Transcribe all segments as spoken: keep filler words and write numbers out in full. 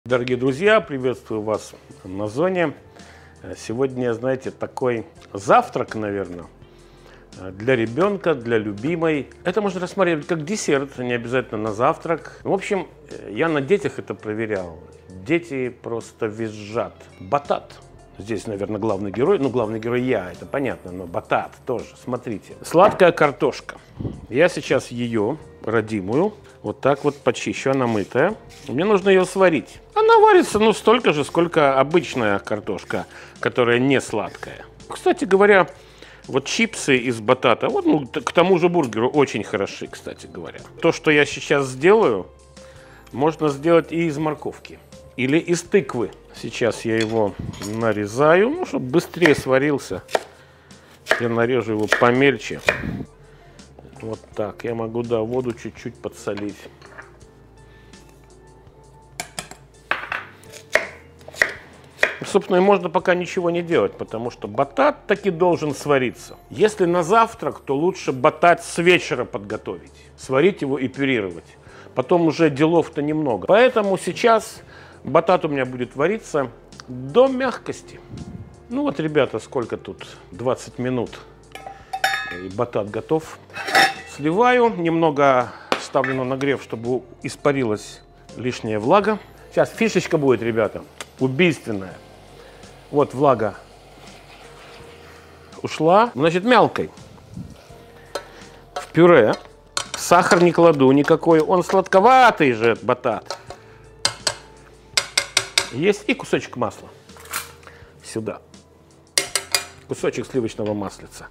Дорогие друзья, приветствую вас на зоне. Сегодня, знаете, такой завтрак, наверное, для ребенка, для любимой. Это можно рассматривать как десерт, не обязательно на завтрак. В общем, я на детях это проверял. Дети просто визжат. Батат. Здесь, наверное, главный герой. Ну, главный герой я, это понятно, но батат тоже. Смотрите. Сладкая картошка. Я сейчас ее, родимую, вот так вот почищу, она мытая. Мне нужно ее сварить. Она варится, ну, столько же, сколько обычная картошка, которая не сладкая. Кстати говоря, вот чипсы из батата, вот, ну, к тому же бургеру очень хороши, кстати говоря. То, что я сейчас сделаю, можно сделать и из морковки. Или из тыквы. Сейчас я его нарезаю, ну, чтобы быстрее сварился. Я нарежу его помельче. Вот так. Я могу, да, воду чуть-чуть подсолить. Собственно, и можно пока ничего не делать, потому что батат таки должен свариться. Если на завтрак, то лучше батат с вечера подготовить. Сварить его и пюрировать. Потом уже делов-то немного. Поэтому сейчас батат у меня будет вариться до мягкости. Ну вот, ребята, сколько тут? двадцать минут. И батат готов. Сливаю. Немного ставлю на нагрев, чтобы испарилась лишняя влага. Сейчас фишечка будет, ребята, убийственная. Вот влага ушла. Значит, мелкой. В пюре. Сахар не кладу никакой. Он сладковатый же, батат. Есть и кусочек масла. Сюда. Кусочек сливочного маслица.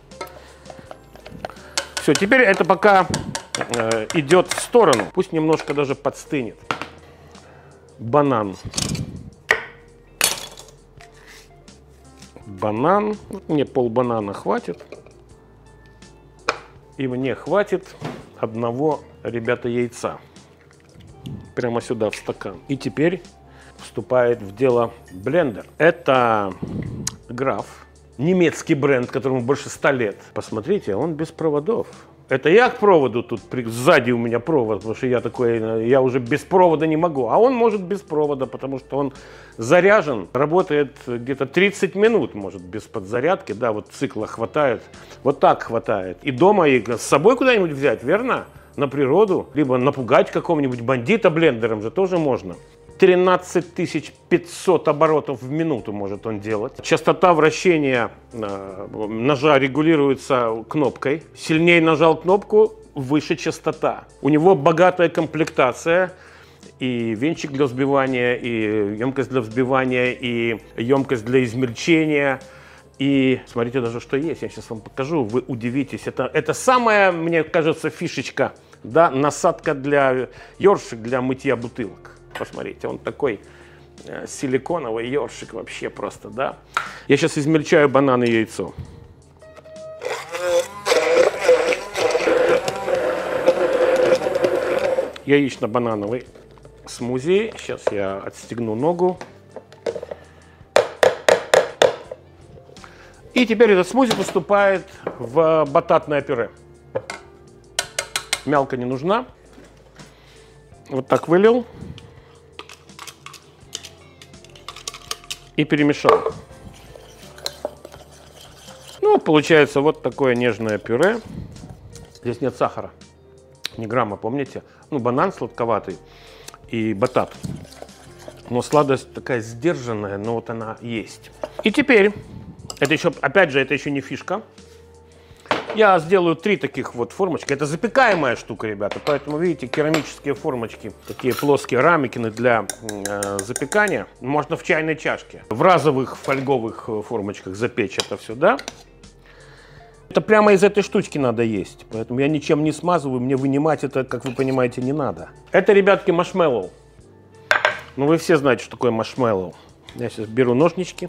Все, теперь это пока э, идет в сторону. Пусть немножко даже подстынет. Банан. Банан. Мне полбанана хватит. И мне хватит одного, ребята, яйца. Прямо сюда в стакан. И теперь вступает в дело блендер. Это Граф. Немецкий бренд, которому больше ста лет. Посмотрите, он без проводов. Это я к проводу тут, сзади у меня провод, потому что я такой, я уже без провода не могу. А он может без провода, потому что он заряжен, работает где-то тридцать минут, может, без подзарядки. Да, вот цикла хватает, вот так хватает. И дома, и с собой куда-нибудь взять, верно? На природу, либо напугать какого-нибудь бандита блендером же тоже можно. тринадцать тысяч пятьсот оборотов в минуту может он делать. Частота вращения э, ножа регулируется кнопкой. Сильнее нажал кнопку, выше частота. У него богатая комплектация. И венчик для взбивания, и емкость для взбивания, и емкость для измельчения. И смотрите даже, что есть. Я сейчас вам покажу, вы удивитесь. Это, это самая, мне кажется, фишечка. Да? Насадка для ёршик для мытья бутылок. Посмотрите, он такой э, силиконовый ёршик вообще просто, да. Я сейчас измельчаю банан и яйцо. Яично-банановый смузи. Сейчас я отстегну ногу. И теперь этот смузи поступает в бататное пюре. Мялка не нужна. Вот так вылил. И перемешал. Ну, получается вот такое нежное пюре. Здесь нет сахара. Ни грамма, помните? Ну, банан сладковатый и батат. Но сладость такая сдержанная, но вот она есть. И теперь, это еще, опять же, это еще не фишка. Я сделаю три таких вот формочки. Это запекаемая штука, ребята. Поэтому, видите, керамические формочки, такие плоские рамикины для э, запекания. Можно в чайной чашке. В разовых фольговых формочках запечь это все, да? Это прямо из этой штучки надо есть. Поэтому я ничем не смазываю. Мне вынимать это, как вы понимаете, не надо. Это, ребятки, маршмеллоу. Ну, вы все знаете, что такое маршмеллоу. Я сейчас беру ножнички.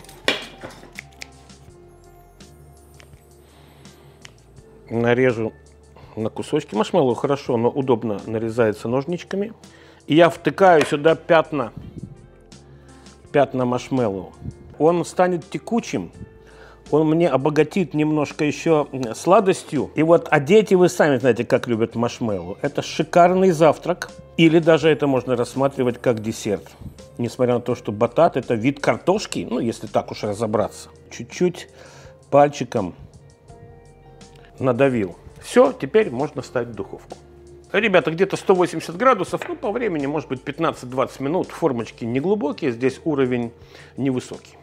Нарежу на кусочки. Маршмеллоу хорошо, но удобно нарезается ножничками. И я втыкаю сюда пятна, пятна маршмеллоу. Он станет текучим, Он мне обогатит немножко еще сладостью. И вот, а дети, вы сами знаете, как любят маршмеллоу. Это шикарный завтрак. Или даже это можно рассматривать как десерт. Несмотря на то, что батат – это вид картошки, ну, если так уж разобраться. Чуть-чуть пальчиком надавил. Все, теперь можно ставить в духовку. Ребята, где-то сто восемьдесят градусов, ну, по времени, может быть, пятнадцать-двадцать минут. Формочки не глубокие, здесь уровень невысокий.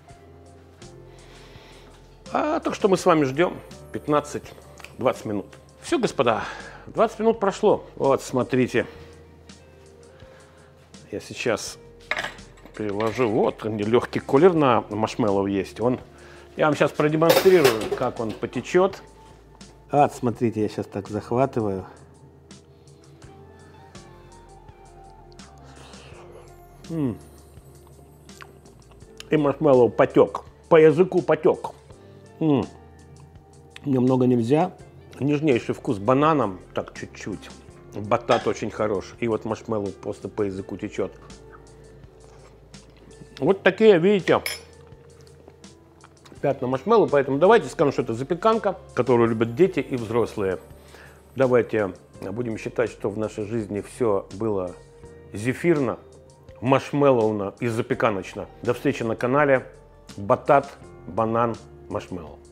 А так что мы с вами ждем пятнадцать-двадцать минут. Все, господа, двадцать минут прошло. Вот, смотрите. Я сейчас переложу. Вот, легкий колер на маршмеллоу есть. Он, я вам сейчас продемонстрирую, как он потечет. Вот, смотрите, я сейчас так захватываю. М-м. И маршмеллоу потек. По языку потек. М-м. Немного нельзя. Нежнейший вкус бананом, так чуть-чуть. Батат очень хорош. И вот маршмеллоу просто по языку течет. Вот такие, видите, пятна маршмеллоу. Поэтому давайте скажем, что это запеканка, которую любят дети и взрослые. Давайте будем считать, что в нашей жизни все было зефирно, маршмеллоуно и запеканочно. До встречи на канале Батат, банан, маршмеллоу.